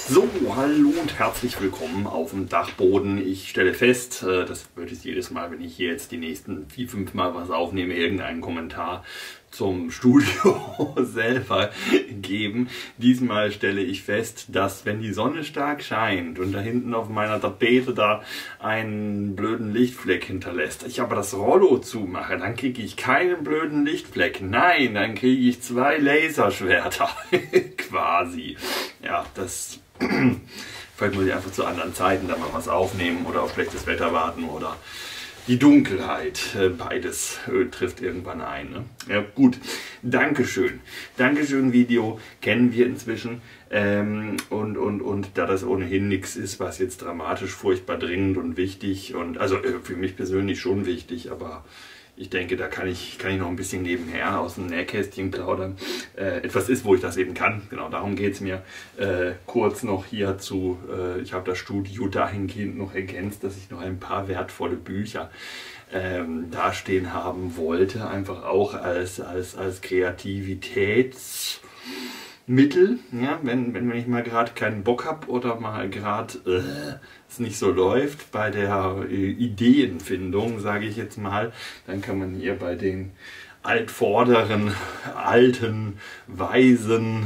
So, hallo und herzlich willkommen auf dem Dachboden. Ich stelle fest, das wird es jedes Mal, wenn ich hier jetzt die nächsten 4-5 Mal was aufnehme, irgendeinen Kommentar zum Studio selber geben. Diesmal stelle ich fest, dass wenn die Sonne stark scheint und da hinten auf meiner Tapete da einen blöden Lichtfleck hinterlässt, ich aber das Rollo zumache, dann kriege ich keinen blöden Lichtfleck. Nein, dann kriege ich 2 Laserschwerter quasi. Ja, das vielleicht muss ich einfach zu anderen Zeiten da mal was aufnehmen oder auf schlechtes Wetter warten oder die Dunkelheit. Beides trifft irgendwann ein. Ne? Ja, gut. Dankeschön. Dankeschön Video kennen wir inzwischen. Und da das ohnehin nichts ist, was jetzt dramatisch, furchtbar dringend und wichtig und also für mich persönlich schon wichtig, aber ich denke, da kann ich noch ein bisschen nebenher aus dem Nähkästchen plaudern. Etwas ist, wo ich das eben kann. Genau, darum geht es mir. Kurz noch hierzu, ich habe das Studio dahingehend noch ergänzt, dass ich noch ein paar wertvolle Bücher dastehen haben wollte. Einfach auch als Kreativitätsmittel. Ja, wenn ich mal gerade keinen Bock habe oder mal gerade es nicht so läuft bei der Ideenfindung, sage ich jetzt mal, dann kann man hier bei den altvorderen, alten, weisen,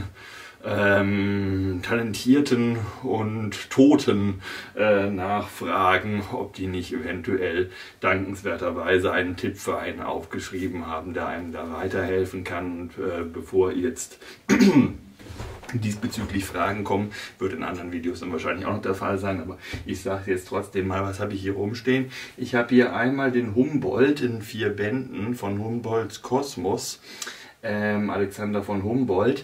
Talentierten und Toten nachfragen, ob die nicht eventuell dankenswerterweise einen Tipp für einen aufgeschrieben haben, der einem da weiterhelfen kann. Und bevor jetzt diesbezüglich Fragen kommen, wird in anderen Videos dann wahrscheinlich auch noch der Fall sein, aber ich sage jetzt trotzdem mal, was habe ich hier rumstehen. Ich habe hier einmal den Humboldt in 4 Bänden von Humboldts Kosmos, Alexander von Humboldt,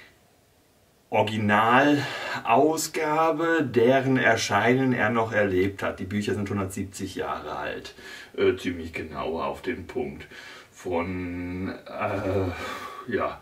Originalausgabe, deren Erscheinen er noch erlebt hat. Die Bücher sind 170 Jahre alt, ziemlich genau auf den Punkt, von ja,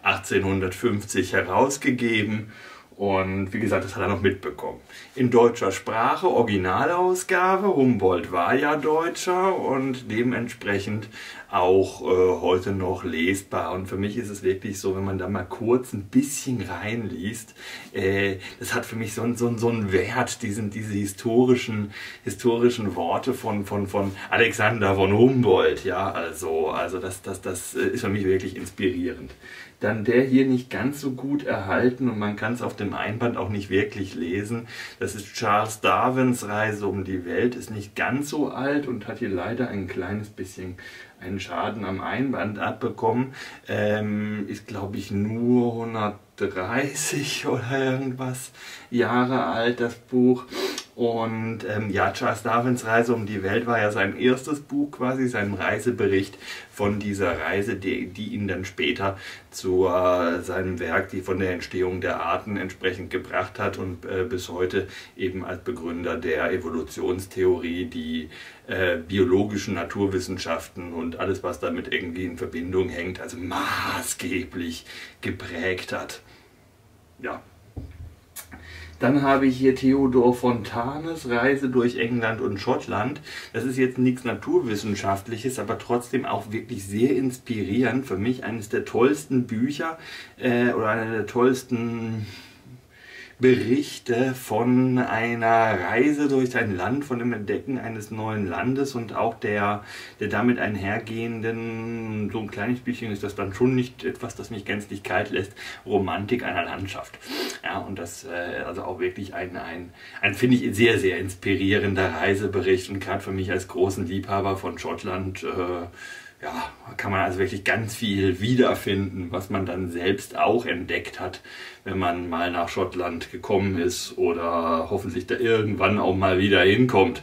1850 herausgegeben und wie gesagt, das hat er noch mitbekommen. In deutscher Sprache, Originalausgabe, Humboldt war ja Deutscher und dementsprechend auch heute noch lesbar. Und für mich ist es wirklich so, wenn man da mal kurz ein bisschen reinliest, das hat für mich so einen Wert, diese historischen Worte von Alexander von Humboldt. Ja, also das ist für mich wirklich inspirierend. Dann der hier nicht ganz so gut erhalten und man kann es auf dem Einband auch nicht wirklich lesen. Das ist Charles Darwins Reise um die Welt, ist nicht ganz so alt und hat hier leider ein kleines bisschen einen Schaden am Einband abbekommen. Ist glaube ich nur 130 oder irgendwas Jahre alt, das Buch. Und ja, Charles Darwins Reise um die Welt war ja sein erstes Buch quasi, sein Reisebericht von dieser Reise, die ihn dann später zu seinem Werk, die von der Entstehung der Arten entsprechend gebracht hat und bis heute eben als Begründer der Evolutionstheorie, die biologischen Naturwissenschaften und alles, was damit irgendwie in Verbindung hängt, also maßgeblich geprägt hat. Ja. Dann habe ich hier Theodor Fontanes Reise durch England und Schottland. Das ist jetzt nichts Naturwissenschaftliches, aber trotzdem auch wirklich sehr inspirierend. Für mich eines der tollsten Bücher oder einer der tollsten Berichte von einer Reise durch ein Land, von dem Entdecken eines neuen Landes und auch der damit einhergehenden, so ein kleines bisschen ist das dann schon nicht etwas, das mich gänzlich kalt lässt, Romantik einer Landschaft. Ja, und das also auch wirklich ein finde ich, sehr, sehr inspirierender Reisebericht und gerade für mich als großen Liebhaber von Schottland, ja, kann man also wirklich ganz viel wiederfinden, was man dann selbst auch entdeckt hat, wenn man mal nach Schottland gekommen ist oder hoffentlich da irgendwann auch mal wieder hinkommt.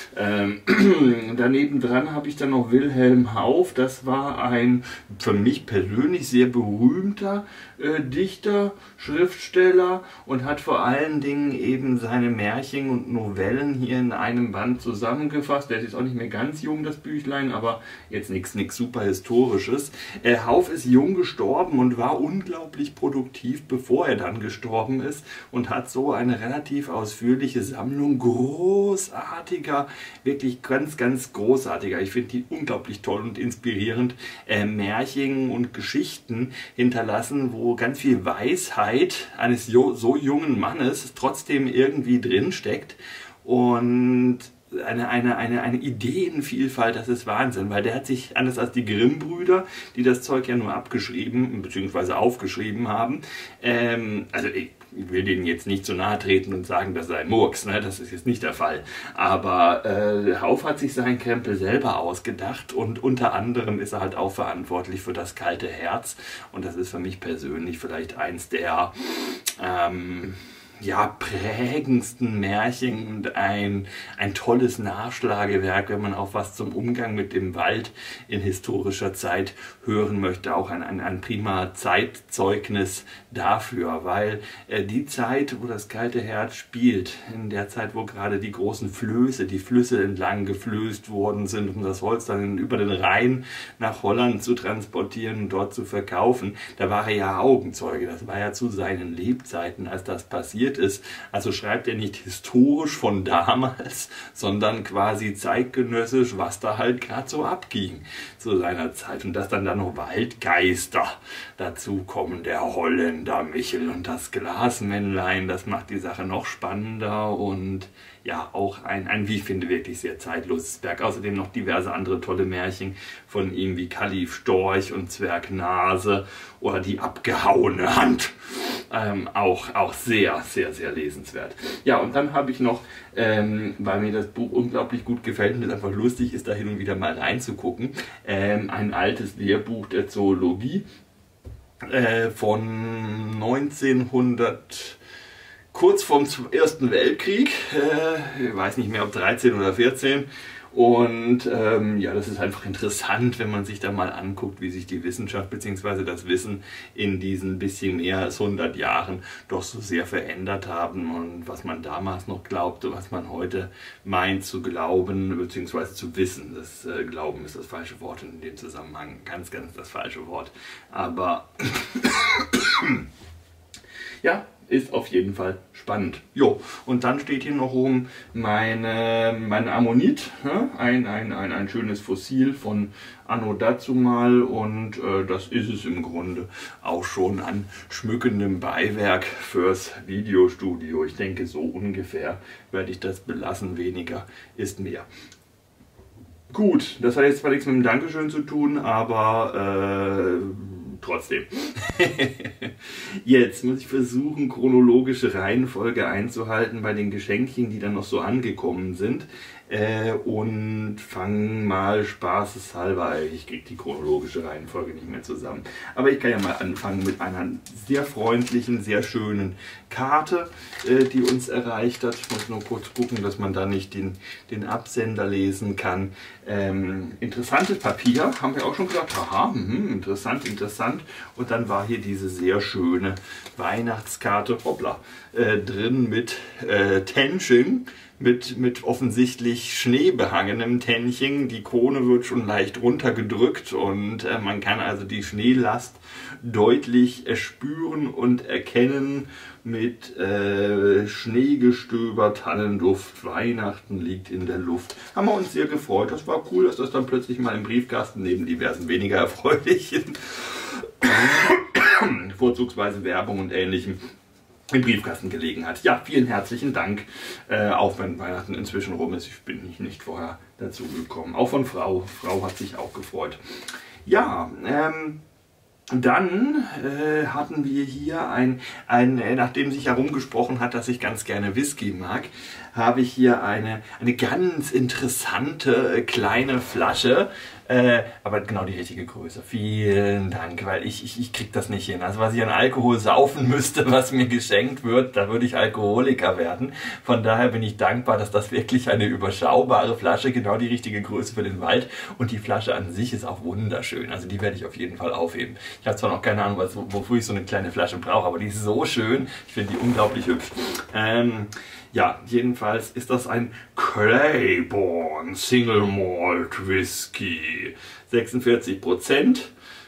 Daneben dran habe ich dann noch Wilhelm Hauff. Das war ein für mich persönlich sehr berühmter Dichter, Schriftsteller und hat vor allen Dingen eben seine Märchen und Novellen hier in einem Band zusammengefasst. Der ist jetzt auch nicht mehr ganz jung, das Büchlein, aber jetzt nichts super Historisches. Hauff ist jung gestorben und war unglaublich produktiv, bevor er dann gestorben ist und hat so eine relativ ausführliche Sammlung großartiger, wirklich ganz, ganz großartiger, ich finde die unglaublich toll und inspirierend, Märchen und Geschichten hinterlassen, wo wo ganz viel Weisheit eines so jungen Mannes trotzdem irgendwie drin steckt und eine Ideenvielfalt, das ist Wahnsinn, weil der hat sich, anders als die Grimm-Brüder, die das Zeug ja nur abgeschrieben bzw. aufgeschrieben haben, also ich will denen jetzt nicht so nahe treten und sagen, das sei Murks, ne? Das ist jetzt nicht der Fall. Aber Hauff hat sich seinen Krempel selber ausgedacht und unter anderem ist er halt auch verantwortlich für das kalte Herz. Und das ist für mich persönlich vielleicht eins der ja, prägendsten Märchen und ein tolles Nachschlagewerk, wenn man auch was zum Umgang mit dem Wald in historischer Zeit hören möchte. Auch ein prima Zeitzeugnis dafür, weil die Zeit, wo das kalte Herz spielt, in der Zeit, wo gerade die großen Flöße, die Flüsse entlang geflößt worden sind, um das Holz dann über den Rhein nach Holland zu transportieren und dort zu verkaufen, da war er ja Augenzeuge. Das war ja zu seinen Lebzeiten, als das passiert ist. Also schreibt er nicht historisch von damals, sondern quasi zeitgenössisch, was da halt gerade so abging zu seiner Zeit. Und dass dann da noch Waldgeister dazu kommen, der Holländer Michel und das Glasmännlein, das macht die Sache noch spannender und ja, auch ein, wie ich finde, wirklich sehr zeitloses Werk. Außerdem noch diverse andere tolle Märchen von ihm, wie Kalif Storch und Zwerg Nase oder die abgehauene Hand. Auch sehr, sehr, sehr lesenswert. Ja, und dann habe ich noch, weil mir das Buch unglaublich gut gefällt und es einfach lustig ist, da hin und wieder mal reinzugucken, ein altes Lehrbuch der Zoologie von 1900... kurz vorm Ersten Weltkrieg, ich weiß nicht mehr, ob 13 oder 14. Und ja, das ist einfach interessant, wenn man sich da mal anguckt, wie sich die Wissenschaft bzw. das Wissen in diesen bisschen mehr als 100 Jahren doch so sehr verändert haben und was man damals noch glaubte, was man heute meint zu glauben bzw. zu wissen. Das Glauben ist das falsche Wort in dem Zusammenhang, ganz, ganz das falsche Wort. Aber ja, ist auf jeden Fall spannend. Jo, und dann steht hier noch oben mein Ammonit, ne? ein schönes Fossil von Anno dazumal und das ist es im Grunde auch schon an schmückendem Beiwerk fürs Videostudio. Ich denke, so ungefähr werde ich das belassen, weniger ist mehr. Gut, das hat jetzt zwar nichts mit dem Dankeschön zu tun, aber trotzdem. Jetzt muss ich versuchen, chronologische Reihenfolge einzuhalten bei den Geschenkchen, die dann noch so angekommen sind. Und fangen mal spaßeshalber, ich kriege die chronologische Reihenfolge nicht mehr zusammen. Aber ich kann ja mal anfangen mit einer sehr freundlichen, sehr schönen Karte, die uns erreicht hat. Ich muss nur kurz gucken, dass man da nicht den Absender lesen kann. Interessantes Papier, haben wir auch schon gesagt, haha, interessant, interessant. Und dann war hier diese sehr schöne Weihnachtskarte, hoppla, drin mit Tenching. Mit offensichtlich schneebehangenem Tännchen. Die Krone wird schon leicht runtergedrückt und man kann also die Schneelast deutlich erspüren und erkennen mit Schneegestöber, Tannenduft. Weihnachten liegt in der Luft. Haben wir uns sehr gefreut. Das war cool, dass das dann plötzlich mal im Briefkasten neben diversen weniger erfreulichen vorzugsweise Werbung und Ähnlichem im Briefkasten gelegen hat. Ja, vielen herzlichen Dank, auch wenn Weihnachten inzwischen rum ist. Ich bin nicht vorher dazu gekommen. Auch von Frau. Frau hat sich auch gefreut. Ja, dann hatten wir hier nachdem sich herumgesprochen hat, dass ich ganz gerne Whisky mag, habe ich hier eine ganz interessante kleine Flasche, aber genau die richtige Größe. Vielen Dank, weil ich krieg das nicht hin. Also was ich an Alkohol saufen müsste, was mir geschenkt wird, da würde ich Alkoholiker werden. Von daher bin ich dankbar, dass das wirklich eine überschaubare Flasche, genau die richtige Größe für den Wald, und die Flasche an sich ist auch wunderschön. Also die werde ich auf jeden Fall aufheben. Ich habe zwar noch keine Ahnung, wofür ich so eine kleine Flasche brauche, aber die ist so schön. Ich finde die unglaublich hübsch. Ja, jedenfalls ist das ein Claiborne Single Malt Whisky. 46%.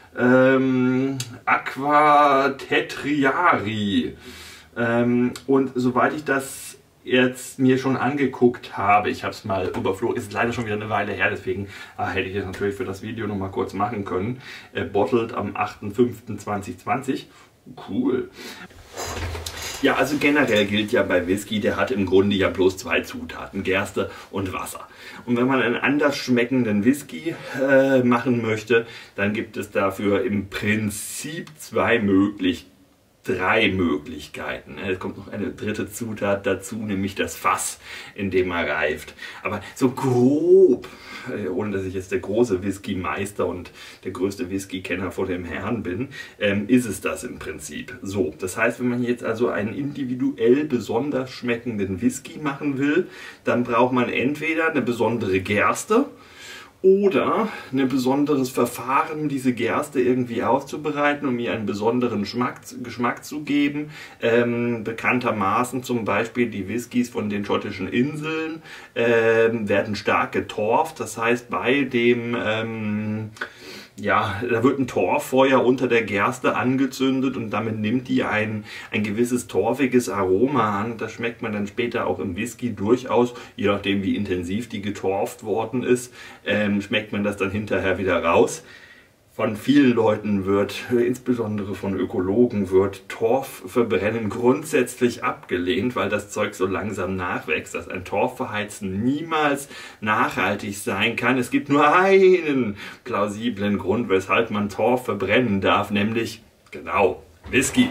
Aqua Tetriari. Und soweit ich das jetzt mir schon angeguckt habe, ich habe es mal überflogen, ist leider schon wieder eine Weile her, deswegen hätte ich es natürlich für das Video noch mal kurz machen können. Bottled am 8.5.2020. Cool. Ja, also generell gilt ja bei Whisky, der hat im Grunde ja bloß zwei Zutaten, Gerste und Wasser. Und wenn man einen anders schmeckenden Whisky machen möchte, dann gibt es dafür im Prinzip drei Möglichkeiten. Es kommt noch eine dritte Zutat dazu, nämlich das Fass, in dem er reift. Aber so grob, ohne dass ich jetzt der große Whisky-Meister und der größte Whisky-Kenner vor dem Herrn bin, ist es das im Prinzip. So, das heißt, wenn man jetzt also einen individuell besonders schmeckenden Whisky machen will, dann braucht man entweder eine besondere Gerste oder ein besonderes Verfahren, um diese Gerste irgendwie aufzubereiten, um ihr einen besonderen Geschmack zu geben. Bekanntermaßen zum Beispiel die Whiskys von den schottischen Inseln werden stark getorft. Das heißt, bei dem da wird ein Torffeuer unter der Gerste angezündet und damit nimmt die ein gewisses torfiges Aroma an. Das schmeckt man dann später auch im Whisky durchaus, je nachdem wie intensiv die getorft worden ist, schmeckt man das dann hinterher wieder raus. Von vielen Leuten insbesondere von Ökologen, wird Torfverbrennen grundsätzlich abgelehnt, weil das Zeug so langsam nachwächst, dass ein Torfverheizen niemals nachhaltig sein kann. Es gibt nur einen plausiblen Grund, weshalb man Torf verbrennen darf, nämlich, genau, Whisky.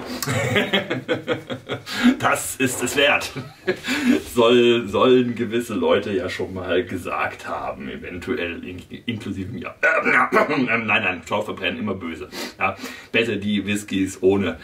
Das ist es wert. Sollen gewisse Leute ja schon mal gesagt haben, eventuell inklusive mir. Nein, Torfverbrennen immer böse. Ja, besser die Whiskys ohne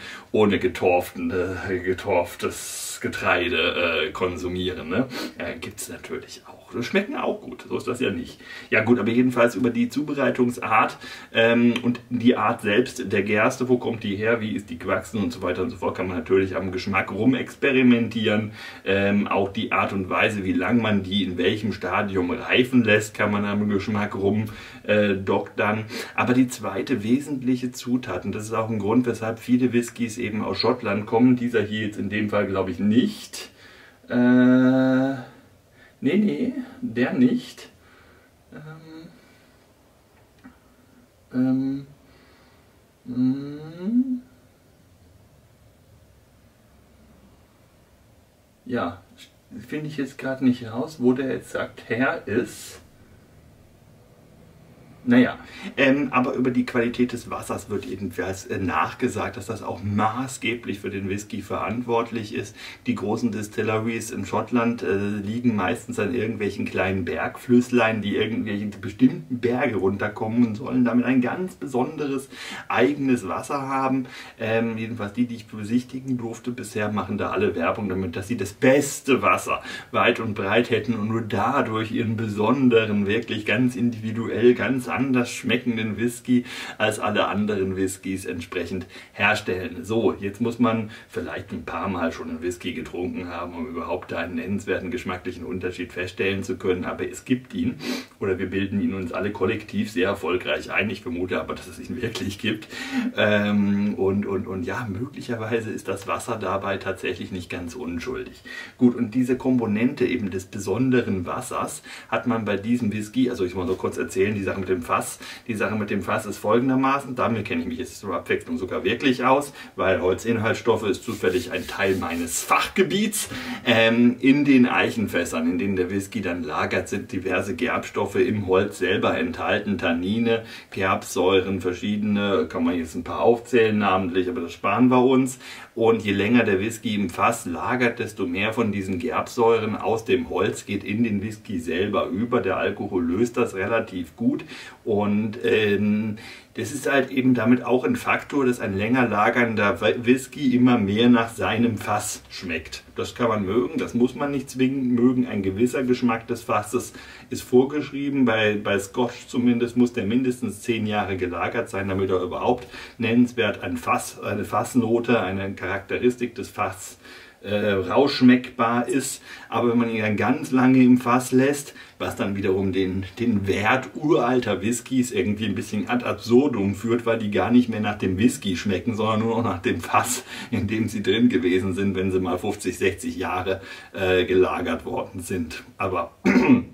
getorftes Getreide konsumieren. Ne? Gibt es natürlich auch. Das schmecken auch gut, so ist das ja nicht. Ja gut, aber jedenfalls über die Zubereitungsart und die Art selbst der Gerste, wo kommt die her, wie ist die gewachsen und so weiter und so fort, kann man natürlich am Geschmack rumexperimentieren. Auch die Art und Weise, wie lang man die in welchem Stadium reifen lässt, kann man am Geschmack rumdoktern. Aber die zweite wesentliche Zutat, und das ist auch ein Grund, weshalb viele Whiskys eben aus Schottland kommen, dieser hier jetzt in dem Fall glaube ich nicht. Nee, der nicht. Ja, finde ich jetzt gerade nicht raus, wo der jetzt sagt, her ist. Naja, aber über die Qualität des Wassers wird ebenfalls nachgesagt, dass das auch maßgeblich für den Whisky verantwortlich ist. Die großen Distilleries in Schottland liegen meistens an irgendwelchen kleinen Bergflüsslein, die irgendwelche bestimmten Berge runterkommen und sollen damit ein ganz besonderes eigenes Wasser haben. Jedenfalls die ich besichtigen durfte bisher, machen da alle Werbung damit, dass sie das beste Wasser weit und breit hätten und nur dadurch ihren besonderen, wirklich ganz individuell, ganz anders schmeckenden Whisky als alle anderen Whiskys entsprechend herstellen. So, jetzt muss man vielleicht ein paar Mal schon einen Whisky getrunken haben, um überhaupt einen nennenswerten geschmacklichen Unterschied feststellen zu können, aber es gibt ihn, oder wir bilden ihn uns alle kollektiv sehr erfolgreich ein. Ich vermute aber, dass es ihn wirklich gibt. Und ja, möglicherweise ist das Wasser dabei tatsächlich nicht ganz unschuldig. Gut, und diese Komponente eben des besonderen Wassers hat man bei diesem Whisky, also ich muss so kurz erzählen, die Sache mit dem Fass. Die Sache mit dem Fass ist folgendermaßen, damit kenne ich mich jetzt zur Abwechslung sogar wirklich aus, weil Holzinhaltsstoffe ist zufällig ein Teil meines Fachgebiets. In den Eichenfässern, in denen der Whisky dann lagert, sind diverse Gerbstoffe im Holz selber enthalten, Tannine, Gerbsäuren, verschiedene, kann man jetzt ein paar aufzählen namentlich, aber das sparen wir uns. Und je länger der Whisky im Fass lagert, desto mehr von diesen Gerbsäuren aus dem Holz geht in den Whisky selber über. Der Alkohol löst das relativ gut und das ist halt eben damit auch ein Faktor, dass ein länger lagernder Whisky immer mehr nach seinem Fass schmeckt. Das kann man mögen, das muss man nicht zwingend mögen. Ein gewisser Geschmack des Fasses ist vorgeschrieben. Bei Scotch zumindest muss der mindestens 10 Jahre gelagert sein, damit er überhaupt nennenswert eine Fassnote, eine Charakteristik des Fasses rausschmeckbar ist, aber wenn man ihn dann ganz lange im Fass lässt, was dann wiederum den Wert uralter Whiskys irgendwie ein bisschen ad absurdum führt, weil die gar nicht mehr nach dem Whisky schmecken, sondern nur noch nach dem Fass, in dem sie drin gewesen sind, wenn sie mal 50, 60 Jahre gelagert worden sind. Aber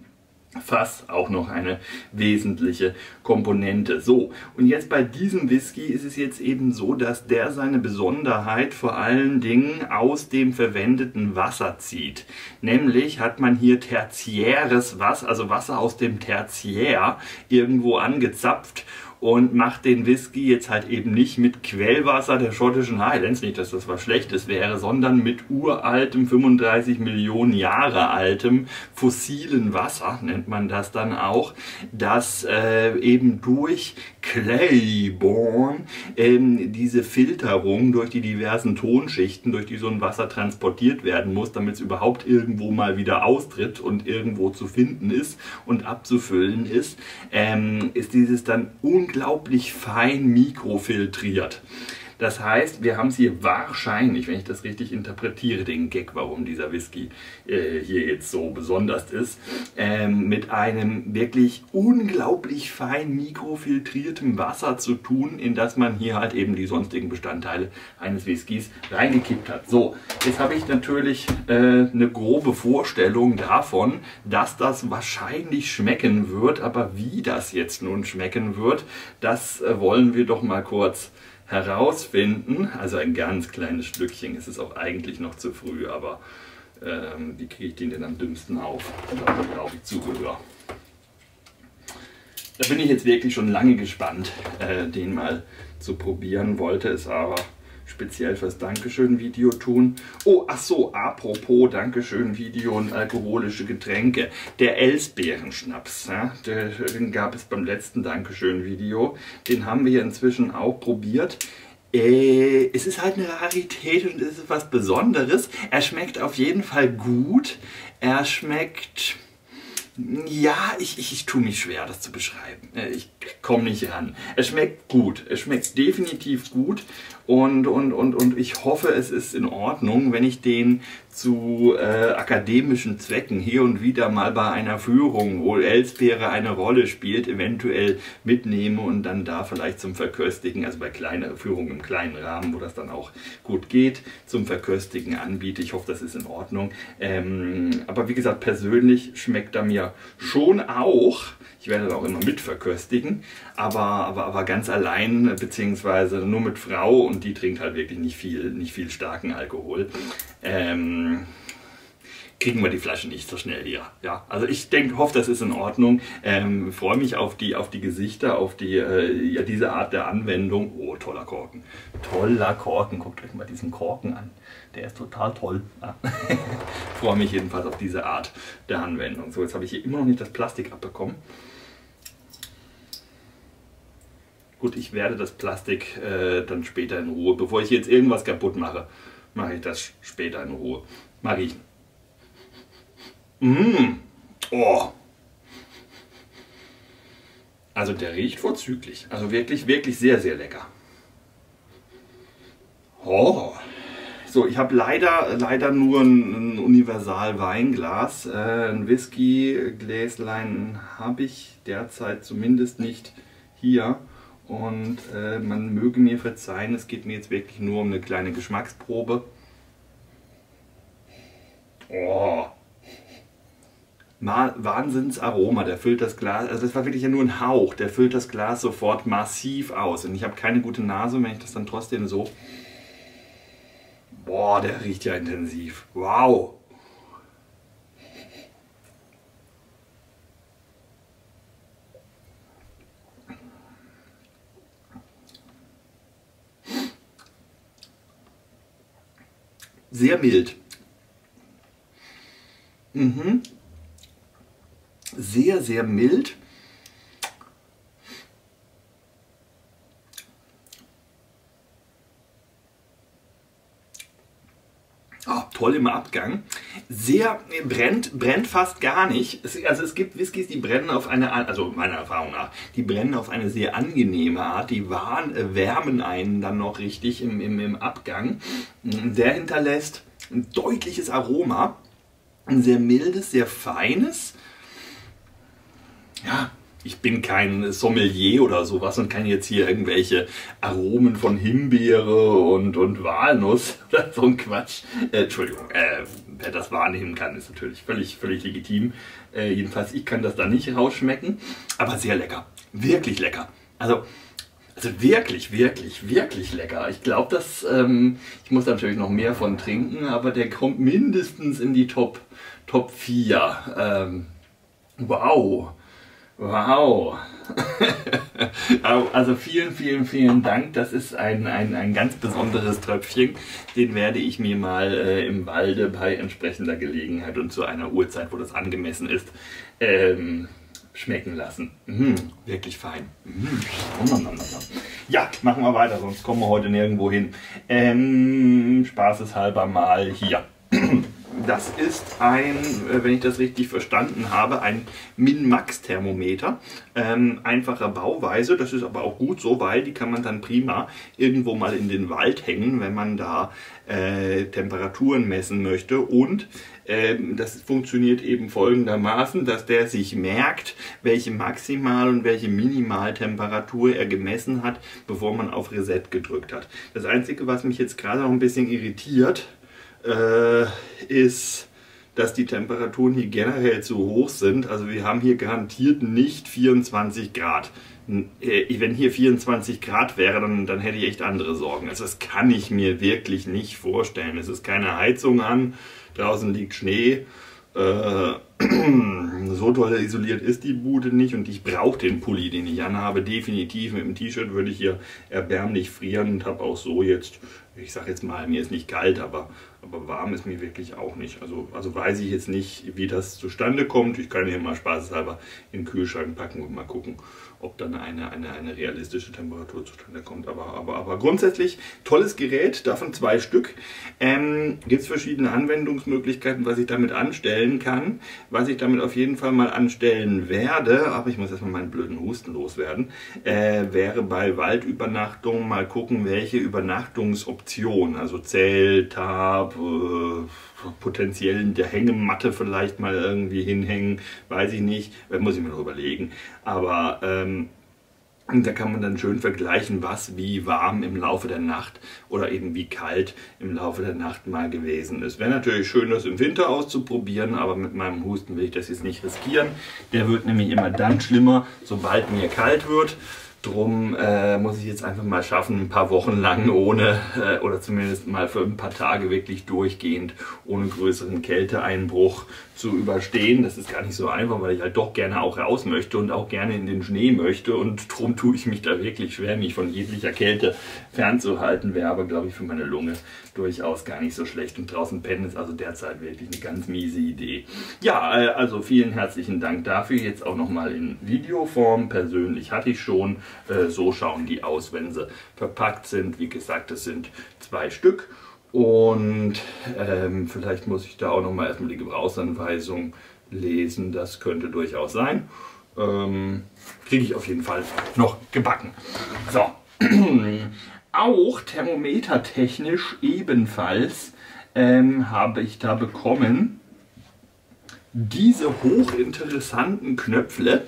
Fass auch noch eine wesentliche Komponente. So, und jetzt bei diesem Whisky ist es jetzt eben so, dass der seine Besonderheit vor allen Dingen aus dem verwendeten Wasser zieht. Nämlich hat man hier tertiäres Wasser, also Wasser aus dem Tertiär irgendwo angezapft und macht den Whisky jetzt halt eben nicht mit Quellwasser der schottischen Highlands, nicht, dass das was Schlechtes wäre, sondern mit uraltem, 35 Millionen Jahre altem, fossilen Wasser, nennt man das dann auch, das eben durch Claiborne diese Filterung durch die diversen Tonschichten, durch die so ein Wasser transportiert werden muss, damit es überhaupt irgendwo mal wieder austritt und irgendwo zu finden ist und abzufüllen ist, ist dieses dann unglaublich fein mikrofiltriert. Das heißt, wir haben es hier wahrscheinlich, wenn ich das richtig interpretiere, den Gag, warum dieser Whisky hier jetzt so besonders ist, mit einem wirklich unglaublich fein mikrofiltriertem Wasser zu tun, in das man hier halt eben die sonstigen Bestandteile eines Whiskys reingekippt hat. So, jetzt habe ich natürlich eine grobe Vorstellung davon, dass das wahrscheinlich schmecken wird, aber wie das jetzt nun schmecken wird, das wollen wir doch mal kurz herausfinden. Also ein ganz kleines Stückchen, es ist auch eigentlich noch zu früh, aber wie kriege ich den denn am dümmsten auf? Da brauche ich Zubehör. Da bin ich jetzt wirklich schon lange gespannt, den mal zu probieren, wollte es aber speziell fürs Dankeschön-Video tun. Oh, ach so, apropos Dankeschön-Video und alkoholische Getränke. Der Elsbeerenschnaps, ja, den gab es beim letzten Dankeschön-Video. Den haben wir inzwischen auch probiert. Es ist halt eine Rarität und es ist was Besonderes. Er schmeckt auf jeden Fall gut. Er schmeckt... Ja, ich tue mich schwer, das zu beschreiben. Ich komme nicht ran. Es schmeckt gut. Es schmeckt definitiv gut. Und ich hoffe, es ist in Ordnung, wenn ich den zu akademischen Zwecken hier und wieder mal bei einer Führung, wo Elsbeere eine Rolle spielt, eventuell mitnehme und dann da vielleicht zum Verköstigen, also bei kleiner Führung im kleinen Rahmen, wo das dann auch gut geht, zum Verköstigen anbiete. Ich hoffe, das ist in Ordnung. Aber wie gesagt, persönlich schmeckt er mir schon auch. Ich werde das auch immer mit verköstigen, aber ganz allein, beziehungsweise nur mit Frau, und die trinkt halt wirklich nicht viel starken Alkohol, kriegen wir die Flasche nicht so schnell hier. Ja, also ich hoffe, das ist in Ordnung. Freue mich auf die Gesichter, auf ja, diese Art der Anwendung. Oh, toller Korken. Toller Korken. Guckt euch mal diesen Korken an. Der ist total toll. Ja. Freue mich jedenfalls auf diese Art der Anwendung. So, jetzt habe ich hier immer noch nicht das Plastik abbekommen. Gut, ich werde das Plastik dann später in Ruhe, bevor ich jetzt irgendwas kaputt mache, mache ich das später in Ruhe. Mal riechen. Oh. Also der riecht vorzüglich. Also wirklich, wirklich sehr, sehr lecker. Oh. So, ich habe leider nur ein Universal-Weinglas. Ein Whisky-Gläslein habe ich derzeit zumindest nicht hier. Und man möge mir verzeihen, es geht mir jetzt wirklich nur um eine kleine Geschmacksprobe. Oh. Wahnsinnsaroma, der füllt das Glas, also das war wirklich ja nur ein Hauch, der füllt das Glas sofort massiv aus. Und ich habe keine gute Nase, wenn ich das dann trotzdem so... Boah, der riecht ja intensiv. Wow! Sehr mild. Sehr, sehr mild. Oh, toll im Abgang. Sehr brennt fast gar nicht. Also es gibt Whiskys, die brennen auf eine, also meiner Erfahrung nach, die brennen auf eine sehr angenehme Art. Die wärmen einen dann noch richtig im Abgang. Der hinterlässt ein deutliches Aroma. Ein sehr mildes, sehr feines. Ja, ich bin kein Sommelier oder sowas und kann jetzt hier irgendwelche Aromen von Himbeere und Walnuss oder so ein Quatsch. Entschuldigung, wer das wahrnehmen kann, ist natürlich völlig legitim. Jedenfalls, ich kann das da nicht rausschmecken, aber sehr lecker. Wirklich lecker. Also wirklich lecker. Ich glaube, dass ich muss natürlich noch mehr von trinken, aber der kommt mindestens in die Top 4. Wow. Also vielen Dank. Das ist ein ganz besonderes Tröpfchen. Den werde ich mir mal im Walde bei entsprechender Gelegenheit und zu einer Uhrzeit, wo das angemessen ist, schmecken lassen. Wirklich fein. Ja, machen wir weiter, sonst kommen wir heute nirgendwo hin. Spaßeshalber mal hier. Das ist ein, wenn ich das richtig verstanden habe, ein Min-Max-Thermometer. Einfacher Bauweise, das ist aber auch gut so, weil die kann man dann prima irgendwo mal in den Wald hängen, wenn man da Temperaturen messen möchte. Und das funktioniert eben folgendermaßen, dass der sich merkt, welche Maximal- und welche Minimaltemperatur er gemessen hat, bevor man auf Reset gedrückt hat. Das Einzige, was mich jetzt gerade noch ein bisschen irritiert, ist, dass die Temperaturen hier generell zu hoch sind. Also wir haben hier garantiert nicht 24 Grad. Wenn hier 24 Grad wäre, dann hätte ich echt andere Sorgen. Also das kann ich mir wirklich nicht vorstellen. Es ist keine Heizung an, draußen liegt Schnee. So toll isoliert ist die Bude nicht und ich brauche den Pulli, den ich anhabe, definitiv. Mit dem T-Shirt würde ich hier erbärmlich frieren und habe auch so jetzt, ich sage jetzt mal, mir ist nicht kalt, aber warm ist mir wirklich auch nicht. Also weiß ich jetzt nicht, wie das zustande kommt. Ich kann hier mal spaßeshalber in den Kühlschrank packen und mal gucken, ob dann eine realistische Temperatur zustande kommt. Aber grundsätzlich tolles Gerät, davon 2 Stück. Gibt es verschiedene Anwendungsmöglichkeiten, was ich damit anstellen kann. Was ich damit auf jeden Fall mal anstellen werde, aber ich muss erstmal meinen blöden Husten loswerden, wäre bei Waldübernachtungen mal gucken, welche Übernachtungsoptionen, also Zelt, Tarp, potenziell in der Hängematte vielleicht mal irgendwie hinhängen, weiß ich nicht, muss ich mir noch überlegen. Aber da kann man dann schön vergleichen, was wie warm im Laufe der Nacht oder eben wie kalt im Laufe der Nacht mal gewesen ist. Wäre natürlich schön, das im Winter auszuprobieren, aber mit meinem Husten will ich das jetzt nicht riskieren. Der wird nämlich immer dann schlimmer, sobald mir kalt wird. Drum muss ich jetzt einfach mal schaffen, ein paar Wochen lang ohne, oder zumindest mal für ein paar Tage wirklich durchgehend, ohne größeren Kälteeinbruch zu überstehen. Das ist gar nicht so einfach, weil ich halt doch gerne auch raus möchte und auch gerne in den Schnee möchte. Und drum tue ich mich da wirklich schwer, mich von jeglicher Kälte fernzuhalten. Wäre aber, glaube ich, für meine Lunge durchaus gar nicht so schlecht. Und draußen pennen ist also derzeit wirklich eine ganz miese Idee. Ja, also vielen herzlichen Dank dafür. Jetzt auch nochmal in Videoform. Persönlich hatte ich schon. So schauen die aus, wenn sie verpackt sind. Wie gesagt, es sind 2 Stück. Und vielleicht muss ich da auch noch mal erstmal die Gebrauchsanweisung lesen. Das könnte durchaus sein. Kriege ich auf jeden Fall noch gebacken. So. Auch thermometertechnisch ebenfalls habe ich da bekommen diese hochinteressanten Knöpfle.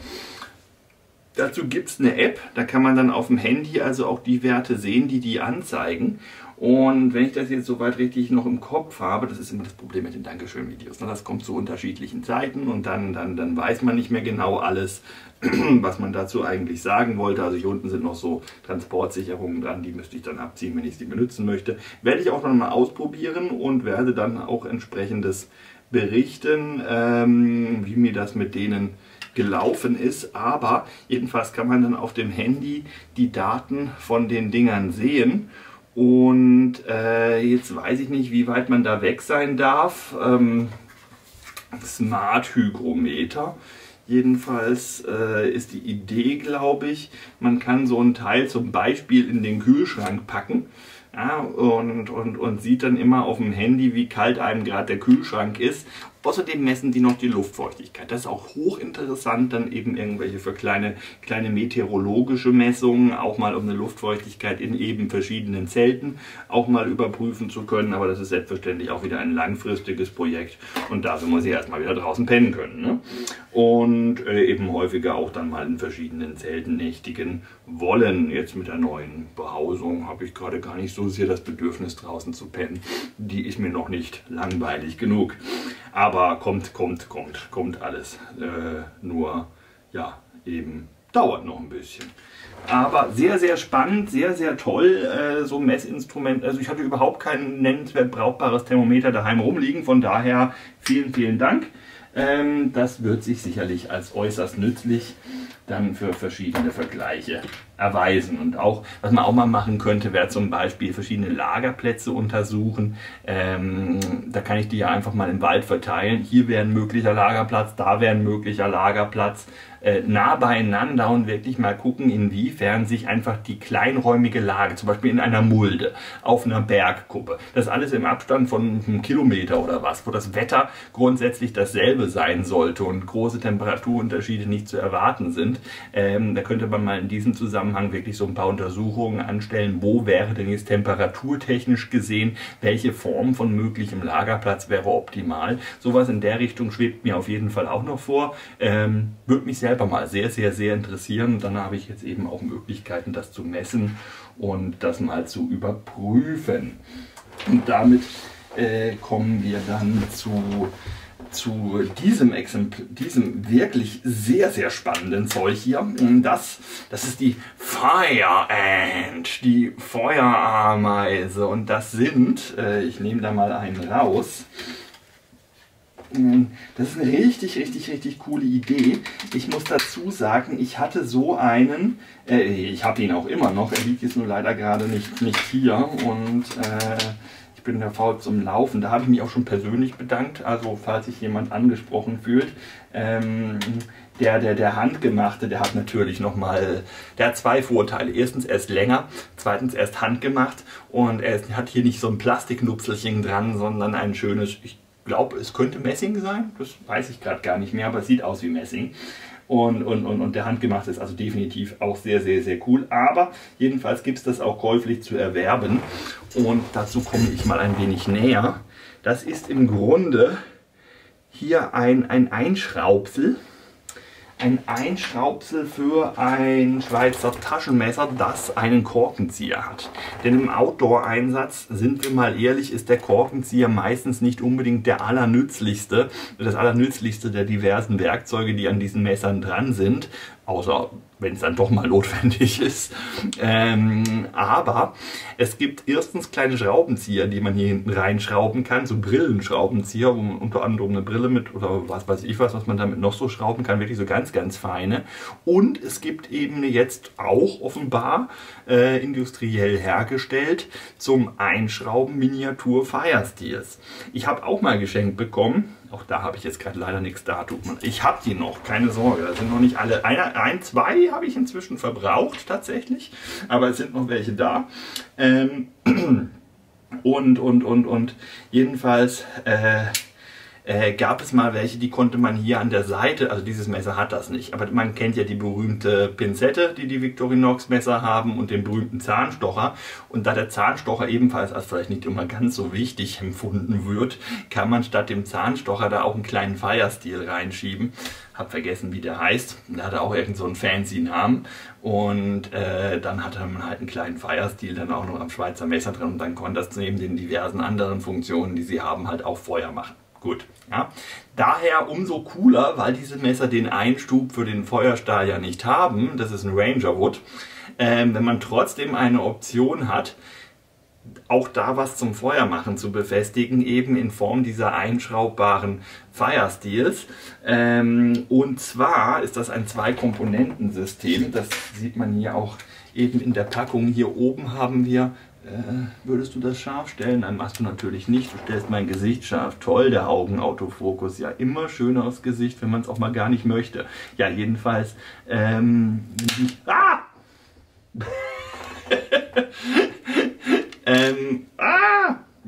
Dazu gibt es eine App, da kann man dann auf dem Handy also auch die Werte sehen, die anzeigen. Und wenn ich das jetzt soweit richtig noch im Kopf habe, das ist immer das Problem mit den Dankeschön-Videos. Das kommt zu unterschiedlichen Zeiten und dann weiß man nicht mehr genau alles, was man dazu eigentlich sagen wollte. Also hier unten sind noch so Transportsicherungen dran, die müsste ich dann abziehen, wenn ich sie benutzen möchte. Werde ich auch noch mal ausprobieren und werde dann auch entsprechendes berichten, wie mir das mit denen gelaufen ist. Aber jedenfalls kann man dann auf dem Handy die Daten von den Dingern sehen. Und jetzt weiß ich nicht, wie weit man da weg sein darf. Smart Hygrometer. Jedenfalls ist die Idee, glaube ich, man kann so ein Teil zum Beispiel in den Kühlschrank packen. Ja, und sieht dann immer auf dem Handy, wie kalt einem gerade der Kühlschrank ist. Außerdem messen die noch die Luftfeuchtigkeit. Das ist auch hochinteressant, dann eben irgendwelche für kleine meteorologische Messungen, auch mal um eine Luftfeuchtigkeit in eben verschiedenen Zelten auch mal überprüfen zu können. Aber das ist selbstverständlich auch wieder ein langfristiges Projekt und dafür muss ich erstmal wieder draußen pennen können. Ne? Und eben häufiger auch dann mal in verschiedenen Zelten nächtigen wollen. Jetzt mit der neuen Behausung habe ich gerade gar nicht so sehr das Bedürfnis draußen zu pennen. Die ist mir noch nicht langweilig genug. Aber kommt alles. Nur, ja, eben dauert noch ein bisschen. Aber sehr, sehr spannend, sehr, sehr toll, so ein Messinstrument. Also ich hatte überhaupt kein nennenswert brauchbares Thermometer daheim rumliegen. Von daher vielen, vielen Dank. Das wird sich sicherlich als äußerst nützlich dann für verschiedene Vergleiche erweisen. Und auch, was man auch mal machen könnte, wäre zum Beispiel verschiedene Lagerplätze untersuchen. Da kann ich die ja einfach mal im Wald verteilen. Hier wäre ein möglicher Lagerplatz, da wäre ein möglicher Lagerplatz. Nah beieinander und wirklich mal gucken, inwiefern sich einfach die kleinräumige Lage, zum Beispiel in einer Mulde, auf einer Bergkuppe, das alles im Abstand von einem Kilometer oder was, wo das Wetter grundsätzlich dasselbe sein sollte und große Temperaturunterschiede nicht zu erwarten sind. Da könnte man mal in diesem Zusammenhang wirklich so ein paar Untersuchungen anstellen, wo wäre denn jetzt temperaturtechnisch gesehen, welche Form von möglichem Lagerplatz wäre optimal. Sowas in der Richtung schwebt mir auf jeden Fall auch noch vor. Würde mich selber mal sehr, sehr, sehr interessieren. Dann habe ich jetzt eben auch Möglichkeiten, das zu messen und das mal zu überprüfen. Und damit kommen wir dann zu diesem wirklich sehr, sehr spannenden Zeug hier. Das ist die Fire Ant, die Feuerameise. Und das sind, ich nehme da mal einen raus. Das ist eine richtig coole Idee. Ich muss dazu sagen, ich hatte so einen, ich habe ihn auch immer noch, er liegt jetzt nur leider gerade nicht hier und ich bin da faul zum Laufen. Da habe ich mich auch schon persönlich bedankt, also falls sich jemand angesprochen fühlt. Der handgemachte, der hat natürlich nochmal, der hat zwei Vorteile. Erstens, er ist länger, zweitens, er ist handgemacht und hat hier nicht so ein Plastiknupselchen dran, sondern ein schönes, ich glaube, es könnte Messing sein, das weiß ich gerade gar nicht mehr, aber es sieht aus wie Messing. Und der handgemachte ist also definitiv auch sehr, sehr, sehr cool. Aber jedenfalls gibt es das auch käuflich zu erwerben. Und dazu komme ich mal ein wenig näher. Das ist im Grunde hier ein Einschraubsel. Ein Einschraubsel für ein Schweizer Taschenmesser, das einen Korkenzieher hat. Denn im Outdoor-Einsatz, sind wir mal ehrlich, ist der Korkenzieher meistens nicht unbedingt der allernützlichste, das allernützlichste der diversen Werkzeuge, die an diesen Messern dran sind. Außer wenn es dann doch mal notwendig ist. Aber es gibt erstens kleine Schraubenzieher, die man hier hinten reinschrauben kann, so Brillenschraubenzieher, wo man unter anderem eine Brille mit oder was weiß ich was man damit noch so schrauben kann, wirklich so ganz, ganz feine. Und es gibt eben jetzt auch offenbar industriell hergestellt zum Einschrauben Miniatur Firesteels. Ich habe auch mal geschenkt bekommen. Auch da habe ich jetzt gerade leider nichts da. Ich habe die noch, keine Sorge. Da sind noch nicht alle. Zwei habe ich inzwischen verbraucht tatsächlich. Aber es sind noch welche da. Und jedenfalls gab es mal welche, die konnte man hier an der Seite, also dieses Messer hat das nicht, aber man kennt ja die berühmte Pinzette, die Victorinox Messer haben und den berühmten Zahnstocher. Und da der Zahnstocher ebenfalls als vielleicht nicht immer ganz so wichtig empfunden wird, kann man statt dem Zahnstocher da auch einen kleinen Firesteel reinschieben. Hab vergessen, wie der heißt. Der hatte auch irgend so einen fancy Namen. Und dann hatte man halt einen kleinen Firesteel dann auch noch am Schweizer Messer drin und dann konnte das neben den diversen anderen Funktionen, die sie haben, halt auch Feuer machen. Gut, ja. Daher umso cooler, weil diese Messer den Einstub für den Feuerstahl ja nicht haben, das ist ein Ranger Wood, wenn man trotzdem eine Option hat, auch da was zum Feuermachen zu befestigen, eben in Form dieser einschraubbaren Firesteels. Und zwar ist das ein Zwei-Komponenten-System, das sieht man hier auch eben in der Packung. Hier oben haben wir, würdest du das scharf stellen? Nein, machst du natürlich nicht. Du stellst mein Gesicht scharf. Toll, der Augenautofokus. Ja, immer schöner aufs Gesicht, wenn man es auch mal gar nicht möchte. Ja, jedenfalls.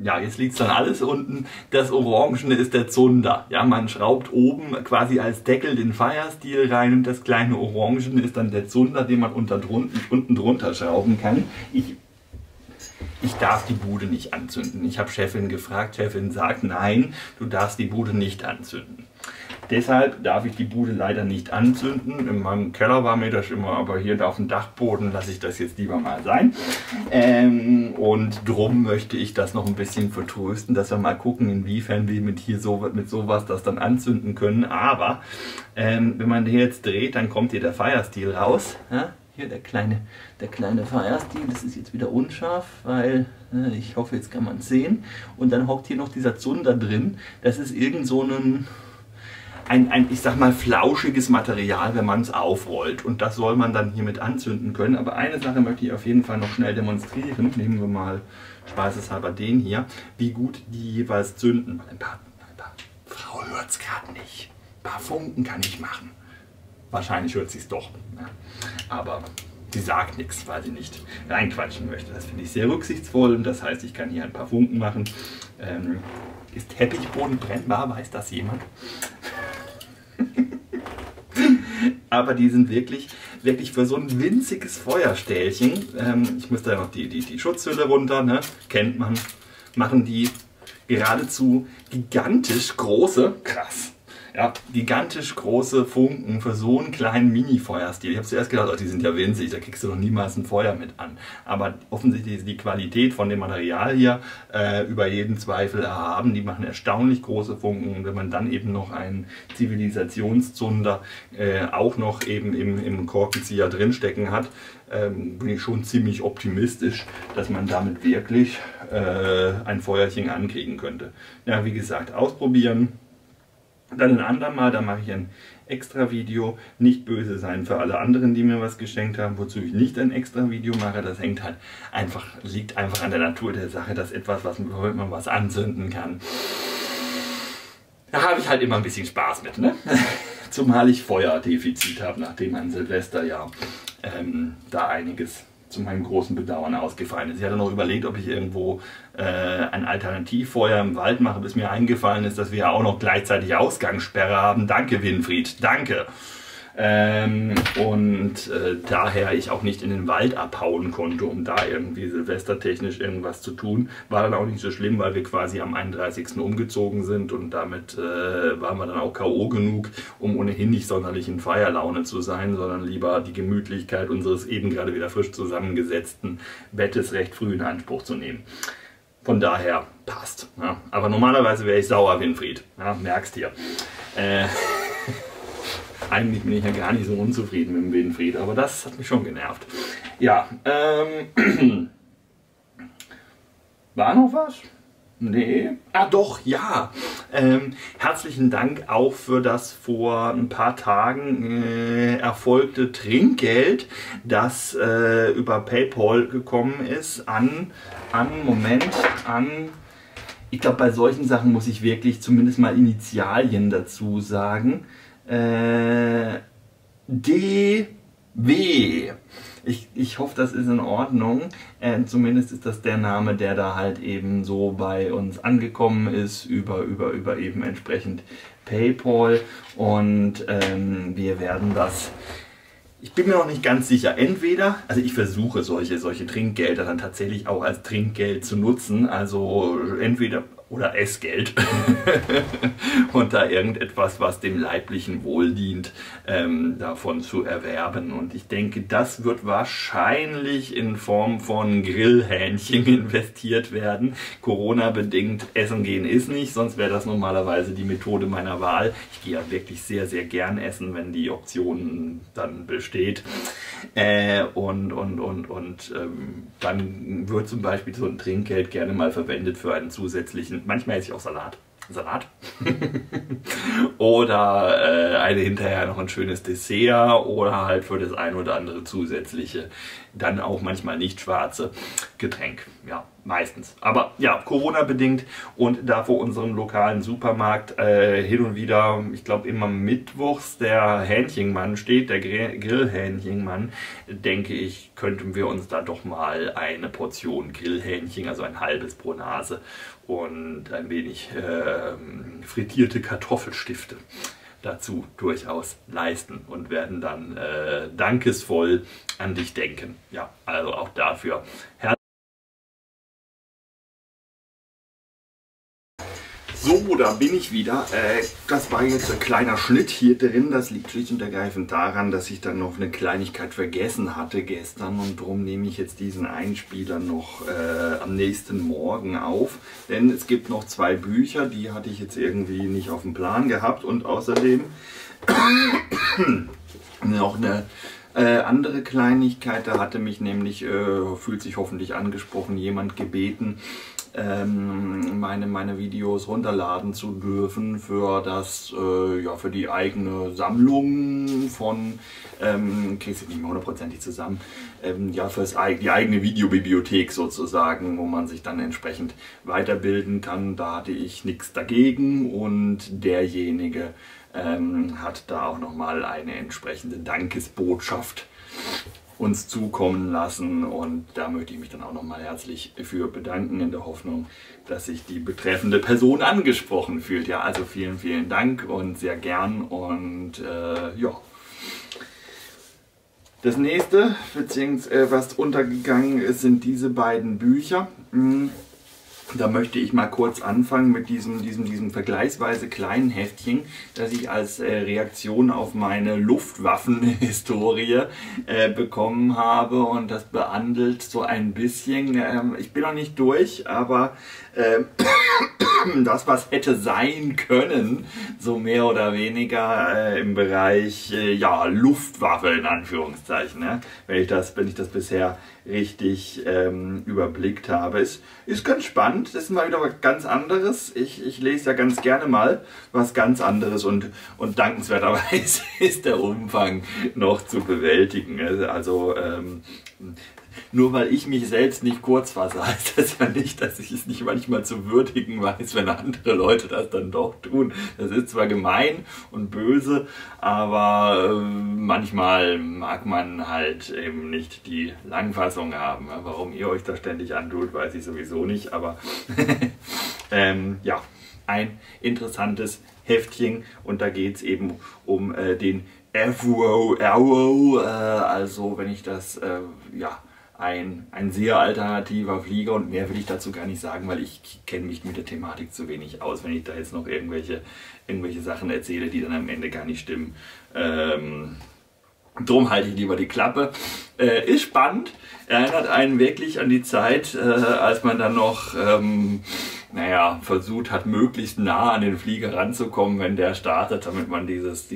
ja, jetzt liegt es dann alles unten. Das Orangene ist der Zunder. Ja, man schraubt oben quasi als Deckel den Firesteel rein und das kleine Orangene ist dann der Zunder, den man unten drunter schrauben kann. Ich darf die Bude nicht anzünden. Ich habe Chefin gefragt, Chefin sagt, nein, du darfst die Bude nicht anzünden. Deshalb darf ich die Bude leider nicht anzünden. In meinem Keller war mir das immer, aber hier auf dem Dachboden lasse ich das jetzt lieber mal sein. Und drum möchte ich das noch ein bisschen vertrösten, dass wir mal gucken, inwiefern wir mit sowas das dann anzünden können. Aber wenn man hier jetzt dreht, dann kommt hier der Firesteel raus. Ja? Hier der kleine Firesteel, das ist jetzt wieder unscharf, weil ich hoffe, jetzt kann man es sehen. Und dann hockt hier noch dieser Zunder drin. Das ist irgend so ein ich sag mal, flauschiges Material, wenn man es aufrollt. Und das soll man dann hiermit anzünden können. Aber eine Sache möchte ich auf jeden Fall noch schnell demonstrieren. Nehmen wir mal spaßeshalber den hier, wie gut die jeweils zünden. Frau hört es gerade nicht. Ein paar Funken kann ich machen. Wahrscheinlich hört sie es doch. Ja. Aber sie sagt nichts, weil sie nicht reinquatschen möchte. Das finde ich sehr rücksichtsvoll. Und das heißt, ich kann hier ein paar Funken machen. Ist Teppichboden brennbar? Weiß das jemand? Aber die sind wirklich für so ein winziges Feuerstählchen. Ich muss da noch die Schutzhülle runter, ne? Kennt man. Machen die geradezu gigantisch große, krass. Ja, gigantisch große Funken für so einen kleinen Mini-Feuerstil. Ich habe zuerst gedacht, oh, die sind ja winzig, da kriegst du doch niemals ein Feuer mit an. Aber offensichtlich ist die Qualität von dem Material hier über jeden Zweifel erhaben. Die machen erstaunlich große Funken. Und wenn man dann eben noch einen Zivilisationszunder auch noch eben im Korkenzieher drinstecken hat, bin ich schon ziemlich optimistisch, dass man damit wirklich ein Feuerchen ankriegen könnte. Ja, wie gesagt, ausprobieren. Dann ein andermal, da mache ich ein extra Video. Nicht böse sein für alle anderen, die mir was geschenkt haben, wozu ich nicht ein extra Video mache. Das liegt einfach an der Natur der Sache, dass womit man was anzünden kann. Da habe ich halt immer ein bisschen Spaß mit, ne? Zumal ich Feuerdefizit habe, nachdem ein Silvesterjahr da einiges zu meinem großen Bedauern ausgefallen ist. Ich hatte noch überlegt, ob ich irgendwo ein Alternativfeuer im Wald mache, bis mir eingefallen ist, dass wir ja auch noch gleichzeitig Ausgangssperre haben. Danke, Winfried, danke. Daher ich auch nicht in den Wald abhauen konnte, um da irgendwie silvestertechnisch irgendwas zu tun. War dann auch nicht so schlimm, weil wir quasi am 31. umgezogen sind und damit waren wir dann auch K.O. genug, um ohnehin nicht sonderlich in Feierlaune zu sein, sondern lieber die Gemütlichkeit unseres eben gerade wieder frisch zusammengesetzten Bettes recht früh in Anspruch zu nehmen. Von daher passt. Ja. Aber normalerweise wäre ich sauer, Winfried. Ja, merkst dir. Eigentlich bin ich ja gar nicht so unzufrieden mit dem Winfried, aber das hat mich schon genervt. Ja, war noch was? Nee. Ah doch, ja. Herzlichen Dank auch für das vor ein paar Tagen erfolgte Trinkgeld, das über PayPal gekommen ist ich glaube, bei solchen Sachen muss ich wirklich zumindest mal Initialien dazu sagen. DW. Ich hoffe, das ist in Ordnung. Zumindest ist das der Name, der da halt eben so bei uns angekommen ist, über eben entsprechend PayPal. Und wir werden das... Ich bin mir noch nicht ganz sicher. Entweder, also ich versuche solche Trinkgelder dann tatsächlich auch als Trinkgeld zu nutzen. Also entweder... oder Essgeld und da irgendetwas, was dem leiblichen Wohl dient, davon zu erwerben. Und ich denke, das wird wahrscheinlich in Form von Grillhähnchen investiert werden. Corona-bedingt essen gehen ist nicht, sonst wäre das normalerweise die Methode meiner Wahl. Ich gehe ja wirklich sehr, sehr gern essen, wenn die Option dann besteht. Dann wird zum Beispiel so ein Trinkgeld gerne mal verwendet für einen zusätzlichen, manchmal esse ich auch Salat. Oder hinterher noch ein schönes Dessert oder halt für das ein oder andere zusätzliche, dann auch manchmal nicht schwarze Getränk. Ja, meistens. Aber ja, Corona-bedingt und da vor unserem lokalen Supermarkt hin und wieder, ich glaube immer mittwochs, der Hähnchenmann steht, der Grillhähnchenmann, denke ich, könnten wir uns da doch mal eine Portion Grillhähnchen, also ein halbes pro Nase und ein wenig frittierte Kartoffelstifte dazu durchaus leisten und werden dann dankesvoll an dich denken. Ja, also auch dafür So, da bin ich wieder. Das war jetzt ein kleiner Schnitt hier drin. Das liegt schlicht und ergreifend daran, dass ich dann noch eine Kleinigkeit vergessen hatte gestern. Und darum nehme ich jetzt diesen Einspieler noch am nächsten Morgen auf. Denn es gibt noch 2 Bücher, die hatte ich jetzt irgendwie nicht auf dem Plan gehabt. Und außerdem noch eine andere Kleinigkeit. Da hatte mich nämlich, fühlt sich hoffentlich angesprochen, jemand gebeten, meine Videos runterladen zu dürfen für das ja, für die eigene Sammlung von kriegst du nicht mehr hundertprozentig zusammen, ja, für die eigene Videobibliothek sozusagen, wo man sich dann entsprechend weiterbilden kann. Da hatte ich nichts dagegen und derjenige hat da auch nochmal eine entsprechende Dankesbotschaft uns zukommen lassen und da möchte ich mich dann auch nochmal herzlich für bedanken, in der Hoffnung, dass sich die betreffende Person angesprochen fühlt. Ja, also vielen, vielen Dank und sehr gern und ja. Das nächste, beziehungsweise was untergegangen ist, sind diese beiden Bücher. Da möchte ich mal kurz anfangen mit diesem vergleichsweise kleinen Heftchen, das ich als Reaktion auf meine Luftwaffenhistorie bekommen habe. Und das behandelt so ein bisschen, ich bin noch nicht durch, aber das, was hätte sein können, so mehr oder weniger im Bereich ja, Luftwaffe in Anführungszeichen, ne? Wenn ich das bisher richtig überblickt habe. Ist ganz spannend, das ist mal wieder was ganz anderes. Ich lese ja ganz gerne mal was ganz anderes und dankenswerterweise ist der Umfang noch zu bewältigen. Also nur weil ich mich selbst nicht kurz fasse, heißt das ja nicht, dass ich es nicht manchmal zu würdigen weiß, wenn andere Leute das dann doch tun. Das ist zwar gemein und böse, aber manchmal mag man halt eben nicht die Langfassung haben. Warum ihr euch da ständig antut, weiß ich sowieso nicht, aber ja, ein interessantes Heftchen und da geht es eben um den FWO, also wenn ich das, ja, ein sehr alternativer Flieger und mehr will ich dazu gar nicht sagen, weil ich kenne mich mit der Thematik zu wenig aus, wenn ich da jetzt noch irgendwelche Sachen erzähle, die dann am Ende gar nicht stimmen. Drum halte ich lieber die Klappe. Ist spannend, erinnert einen wirklich an die Zeit, als man dann noch naja, versucht hat, möglichst nah an den Flieger ranzukommen, wenn der startet, damit man dieses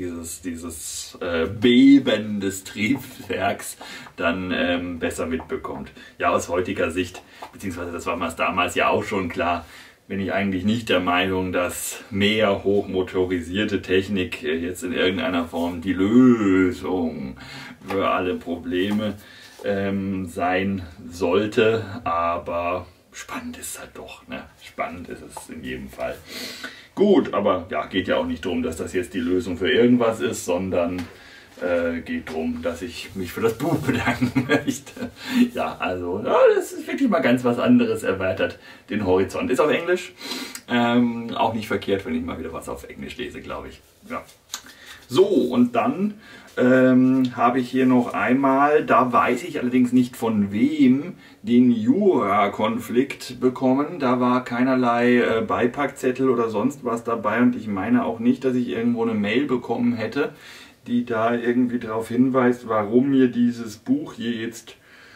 Beben des Triebwerks dann besser mitbekommt. Ja, aus heutiger Sicht, beziehungsweise das war mir damals ja auch schon klar, bin ich eigentlich nicht der Meinung, dass mehr hochmotorisierte Technik jetzt in irgendeiner Form die Lösung für alle Probleme sein sollte, aber spannend ist es halt doch, ne? Spannend ist es in jedem Fall. Gut, aber ja, geht ja auch nicht darum, dass das jetzt die Lösung für irgendwas ist, sondern geht darum, dass ich mich für das Buch bedanken möchte. Ja, also ja, das ist wirklich mal ganz was anderes, erweitert den Horizont. Ist auf Englisch, auch nicht verkehrt, wenn ich mal wieder was auf Englisch lese, glaube ich. Ja. So, und dann habe ich hier noch einmal, da weiß ich allerdings nicht von wem, den Jura-Konflikt bekommen. Da war keinerlei Beipackzettel oder sonst was dabei und ich meine auch nicht, dass ich irgendwo eine Mail bekommen hätte, die da irgendwie darauf hinweist, warum mir dieses Buch hier jetzt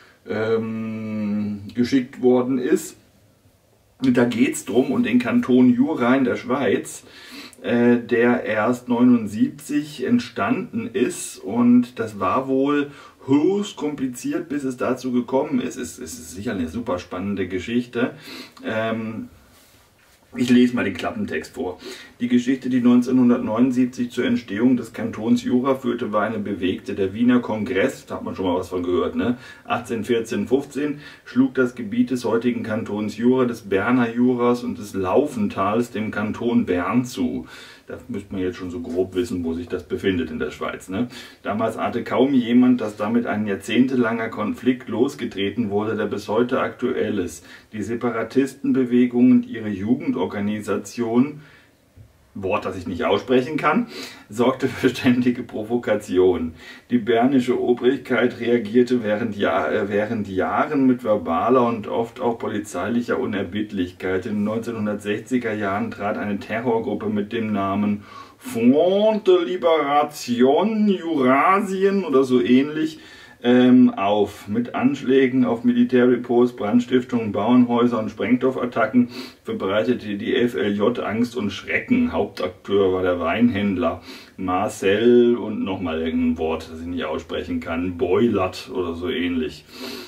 geschickt worden ist. Da geht es drum um den Kanton Jura in der Schweiz, der erst 1979 entstanden ist und das war wohl höchst kompliziert, bis es dazu gekommen ist. Es ist sicher eine super spannende Geschichte. Ich lese mal den Klappentext vor. Die Geschichte, die 1979 zur Entstehung des Kantons Jura führte, war eine bewegte. Der Wiener Kongress, da hat man schon mal was von gehört, ne? 1814-15 schlug das Gebiet des heutigen Kantons Jura, des Berner Juras und des Laufentals dem Kanton Bern zu. Da müsste man jetzt schon so grob wissen, wo sich das befindet in der Schweiz. Ne? Damals ahnte kaum jemand, dass damit ein jahrzehntelanger Konflikt losgetreten wurde, der bis heute aktuell ist. Die Separatistenbewegung und ihre Jugendorganisation, Wort, das ich nicht aussprechen kann, sorgte für ständige Provokation. Die bernische Obrigkeit reagierte während Jahren mit verbaler und oft auch polizeilicher Unerbittlichkeit. In den 1960er Jahren trat eine Terrorgruppe mit dem Namen Front de Libération Jurasien oder so ähnlich auf. Mit Anschlägen auf Militärdepots, Brandstiftungen, Bauernhäuser und Sprengstoffattacken verbreitete die FLJ Angst und Schrecken. Hauptakteur war der Weinhändler Marcel und nochmal irgendein Wort, das ich nicht aussprechen kann, Boylat oder so ähnlich.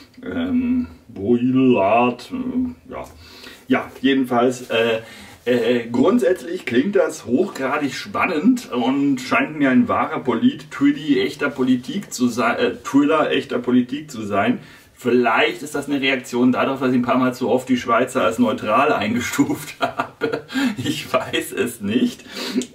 Boylat, ja, jedenfalls grundsätzlich klingt das hochgradig spannend und scheint mir ein wahrer Thriller echter Politik zu sein. Vielleicht ist das eine Reaktion darauf, dass ich ein paar Mal zu oft die Schweizer als neutral eingestuft habe. Ich weiß es nicht.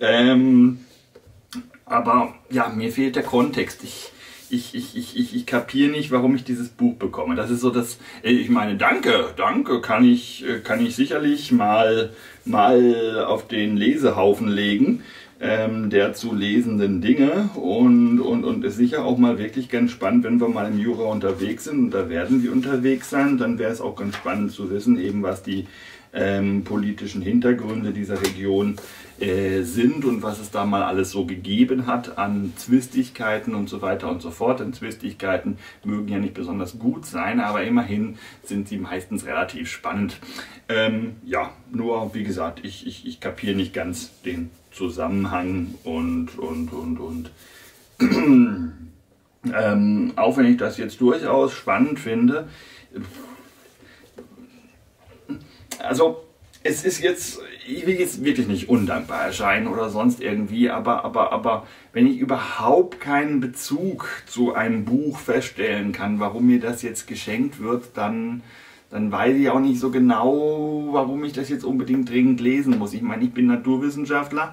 Aber ja, mir fehlt der Kontext. Ich kapiere nicht, warum ich dieses Buch bekomme. Das ist so das, ich meine, danke, kann ich sicherlich mal auf den Lesehaufen legen, der zu lesenden Dinge und ist sicher auch mal wirklich ganz spannend, wenn wir mal im Jura unterwegs sind, und da werden wir unterwegs sein, dann wäre es auch ganz spannend zu wissen, eben was die politischen Hintergründe dieser Region sind und was es da mal alles so gegeben hat an Zwistigkeiten und so weiter und so fort. Denn Zwistigkeiten mögen ja nicht besonders gut sein, aber immerhin sind sie meistens relativ spannend. Ja, nur wie gesagt, ich kapiere nicht ganz den Zusammenhang und auch wenn ich das jetzt durchaus spannend finde, also es ist jetzt, ich will jetzt wirklich nicht undankbar erscheinen oder sonst irgendwie, aber wenn ich überhaupt keinen Bezug zu einem Buch feststellen kann, warum mir das jetzt geschenkt wird, dann weiß ich auch nicht so genau, warum ich das jetzt unbedingt dringend lesen muss. Ich meine, ich bin Naturwissenschaftler,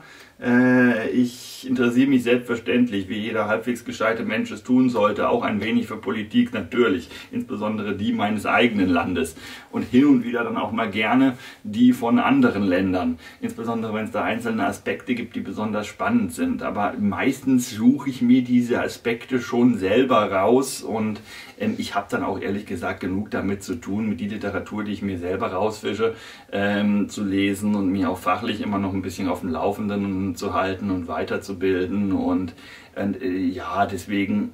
ich interessiere mich selbstverständlich, wie jeder halbwegs gescheite Mensch es tun sollte, auch ein wenig für Politik natürlich, insbesondere die meines eigenen Landes und hin und wieder dann auch mal gerne die von anderen Ländern, insbesondere wenn es da einzelne Aspekte gibt, die besonders spannend sind. Aber meistens suche ich mir diese Aspekte schon selber raus und ich habe dann auch ehrlich gesagt genug damit zu tun, mit die Literatur, die ich mir selber rausfische, zu lesen und mich auch fachlich immer noch ein bisschen auf dem Laufenden zu halten und weiterzubilden. Und ja, deswegen,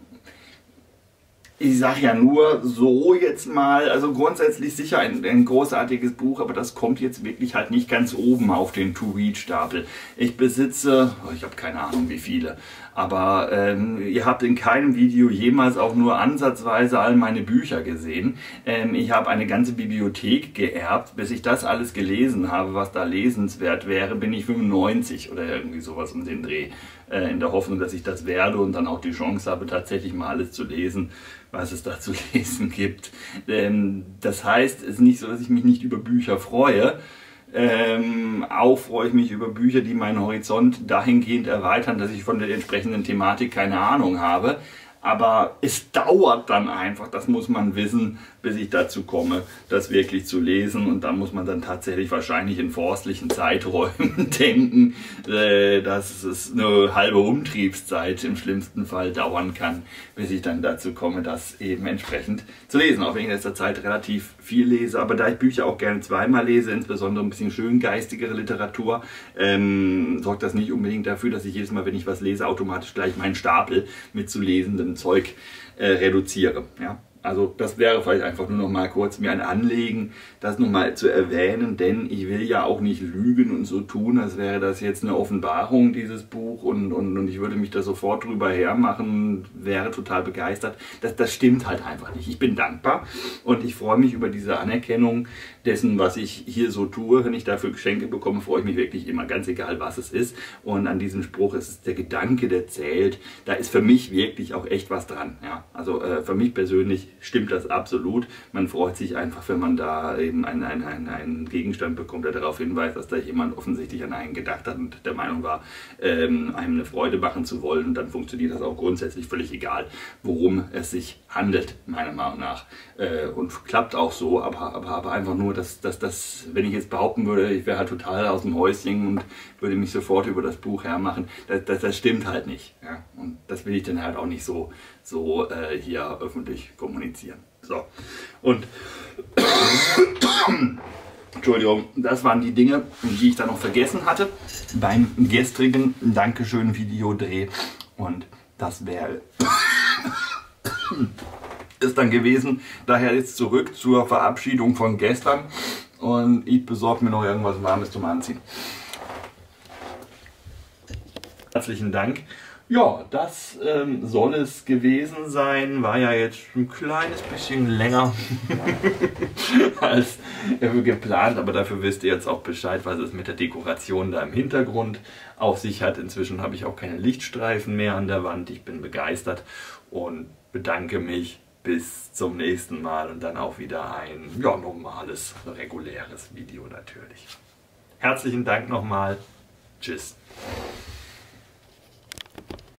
ich sage ja nur so jetzt mal, also grundsätzlich sicher ein großartiges Buch, aber das kommt jetzt wirklich halt nicht ganz oben auf den To-Read-Stapel. Ich besitze, ich habe keine Ahnung wie viele, aber ihr habt in keinem Video jemals auch nur ansatzweise all meine Bücher gesehen. Ich habe eine ganze Bibliothek geerbt. Bis ich das alles gelesen habe, was da lesenswert wäre, bin ich 95 oder irgendwie sowas um den Dreh. In der Hoffnung, dass ich das werde und dann auch die Chance habe, tatsächlich mal alles zu lesen, was es da zu lesen gibt. Das heißt, es ist nicht so, dass ich mich nicht über Bücher freue. Auch freue ich mich über Bücher, die meinen Horizont dahingehend erweitern, dass ich von der entsprechenden Thematik keine Ahnung habe. Aber es dauert dann einfach, das muss man wissen, bis ich dazu komme, das wirklich zu lesen. Und da muss man dann tatsächlich wahrscheinlich in forstlichen Zeiträumen denken, dass es eine halbe Umtriebszeit im schlimmsten Fall dauern kann, bis ich dann dazu komme, das eben entsprechend zu lesen. Auch wenn ich in letzter Zeit relativ viel lese, aber da ich Bücher auch gerne zweimal lese, insbesondere ein bisschen schöngeistigere Literatur, sorgt das nicht unbedingt dafür, dass ich jedes Mal, wenn ich was lese, automatisch gleich meinen Stapel mit zu lesendem Zeug reduziere. Ja? Also das wäre vielleicht einfach nur noch mal kurz mir ein Anliegen, das noch mal zu erwähnen, denn ich will ja auch nicht lügen und so tun, als wäre das jetzt eine Offenbarung, dieses Buch, und ich würde mich da sofort drüber hermachen, wäre total begeistert. Das stimmt halt einfach nicht. Ich bin dankbar und ich freue mich über diese Anerkennung dessen, was ich hier so tue. Wenn ich dafür Geschenke bekomme, freue ich mich wirklich immer, ganz egal was es ist. Und an diesem Spruch ist es der Gedanke, der zählt. Da ist für mich wirklich auch echt was dran. Ja? Also für mich persönlich stimmt das absolut. Man freut sich einfach, wenn man da eben einen Gegenstand bekommt, der darauf hinweist, dass da jemand offensichtlich an einen gedacht hat und der Meinung war, einem eine Freude machen zu wollen. Und dann funktioniert das auch grundsätzlich völlig egal, worum es sich handelt, meiner Meinung nach. Und klappt auch so, aber einfach nur, dass wenn ich jetzt behaupten würde, ich wäre halt total aus dem Häuschen und würde mich sofort über das Buch hermachen, das stimmt halt nicht. Ja? Und das will ich dann halt auch nicht so hier öffentlich kommunizieren. So, und Entschuldigung, das waren die Dinge, die ich da noch vergessen hatte beim gestrigen Dankeschön-Videodreh. Und das wäre ist dann gewesen. Daher jetzt zurück zur Verabschiedung von gestern. Und ich besorge mir noch irgendwas Warmes zum Anziehen. Herzlichen Dank. Ja, das soll es gewesen sein. War ja jetzt ein kleines bisschen länger als geplant, aber dafür wisst ihr jetzt auch Bescheid, was es mit der Dekoration da im Hintergrund auf sich hat. Inzwischen habe ich auch keine Lichtstreifen mehr an der Wand. Ich bin begeistert und bedanke mich. Bis zum nächsten Mal und dann auch wieder ein normales, reguläres Video natürlich. Herzlichen Dank nochmal. Tschüss.